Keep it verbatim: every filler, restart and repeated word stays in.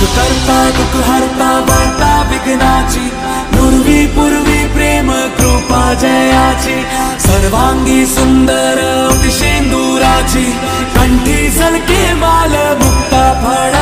करता दुःख हरता वार्ता विघ्नाची, नुरवी पूर्वी प्रेम कृपा जयाची, सर्वांगी सुंदर शेंदुराची, कंठी झलके माल मुक्ता फळा